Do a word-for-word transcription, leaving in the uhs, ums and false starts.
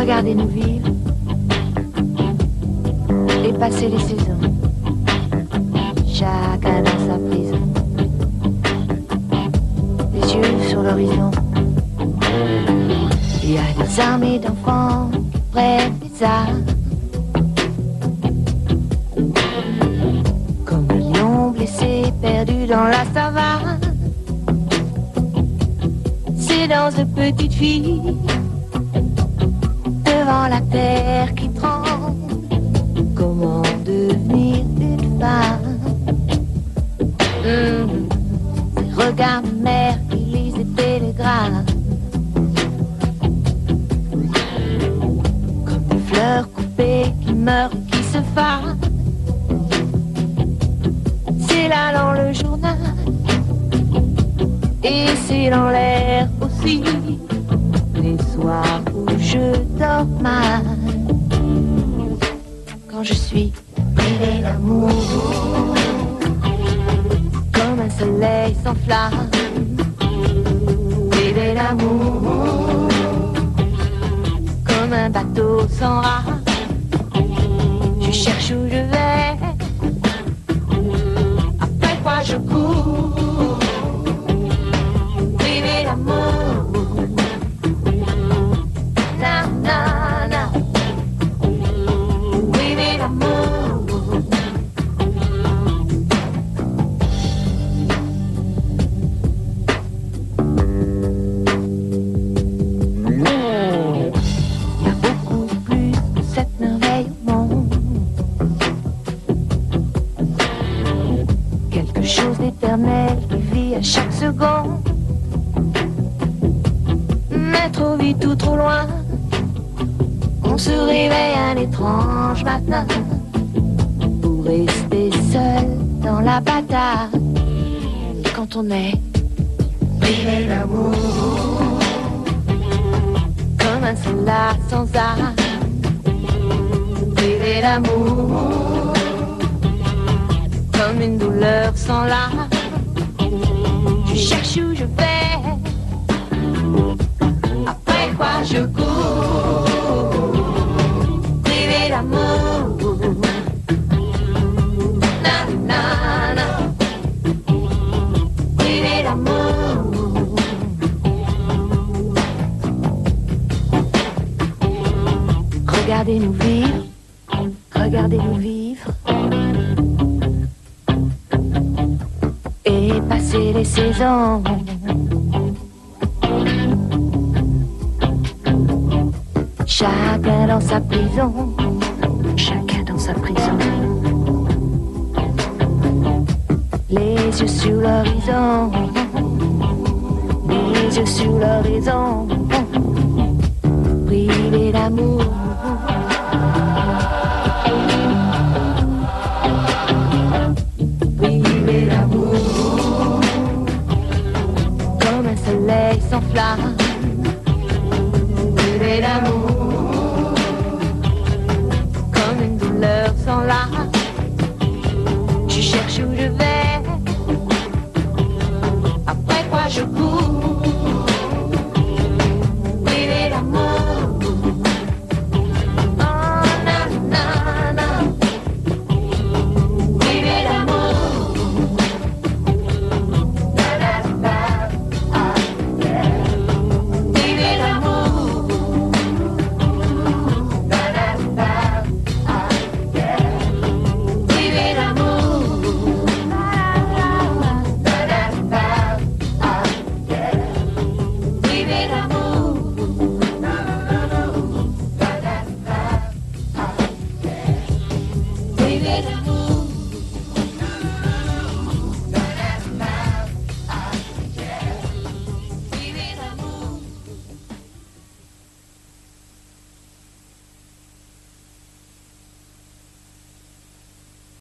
Regardez-nous vivre et passer les saisons, chacun dans sa prison, les yeux sur l'horizon. Il y a des armées d'enfants qui prennent des armes, comme des lions blessés perdus dans la savane. Ces danses de petites filles devant la terre qui tremble. Comment devenir une femme? mmh. Ces regards de mère qui lisent des télégrammes, comme des fleurs coupées qui meurent et qui se fanent. C'est là dans le journal et c'est dans l'air aussi, les soirs où je dors mal, quand je suis privée d'amour, comme un soleil sans flamme, privée d'amour, comme un bateau sans rame. Je cherche où je vais, après quoi je cours, privée d'amour. Na, na, na. Privée d'amour. Il y a beaucoup plus que cette merveille au monde, quelque chose d'éternel qui vit à chaque seconde. Mais trop vite ou trop loin, on se réveille un étrange matin pour rester seul dans la bataille. Quand on est privé d'amour, comme un soldat sans âme, privé d'amour, comme une douleur sans larmes. Je cherche où je vais, après quoi je cours, privé d'amour. Na, na, na. Privé d'amour. Regardez-nous vivre, regardez-nous vivre et passer les saisons. Chacun dans sa prison, chacun dans sa prison. Les yeux sur l'horizon, les yeux sur l'horizon, privé d'amour. Privé d'amour, comme un soleil sans flamme. Privé d'amour, comme une douleur sans larmes. Je cherche où je vais.